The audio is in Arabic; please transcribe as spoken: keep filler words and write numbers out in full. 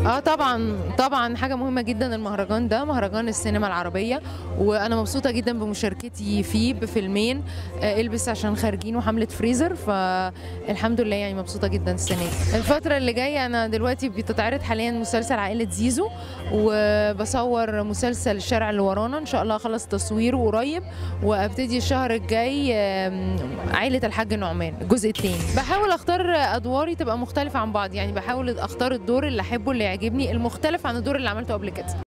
اه طبعا طبعا حاجه مهمه جدا. المهرجان ده مهرجان السينما العربيه، وانا مبسوطه جدا بمشاركتي فيه بفيلمين، آه، البس عشان خارجين وحمله فريزر، فالحمد لله يعني مبسوطه جدا السنه دي. الفتره اللي جايه انا دلوقتي بتتعرض حاليا مسلسل عائله زيزو، وبصور مسلسل الشارع اللي ورانا، ان شاء الله اخلص تصويره قريب وابتدي الشهر الجاي آم، عائله الحاج نعمان الجزء الثاني. بحاول اختار ادواري تبقى مختلفه عن بعض، يعني بحاول اختار الدور اللي احبه اللي يعجبني المختلف عن الدور اللي عملته قبل كده.